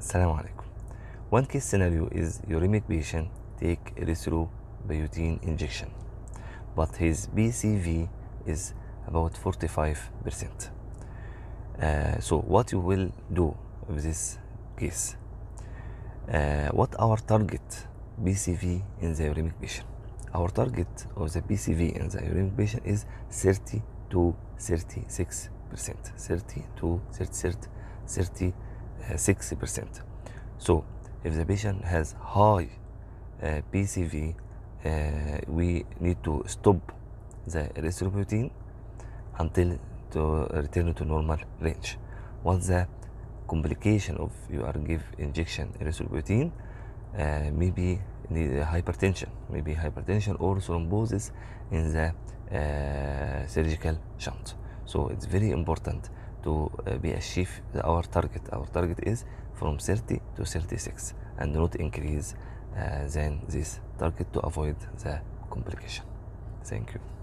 Assalamu alaikum. One case scenario is uremic patient take erythropoietin injection, but his BCV is about 45%. So what you will do with this case? What our target BCV in the uremic patient? Our target of the BCV in the uremic patient is 30 to 36%. 30 to 36%. So if the patient has high BCV, we need to stop the erythropoietin until to return to normal range. What's the complication of you are give injection erythropoietin? Maybe hypertension, or thrombosis in the surgical shunt. So it's very important to be achieve our target. Our target is from 30 to 36 and not increase than this target to avoid the complication. Thank you.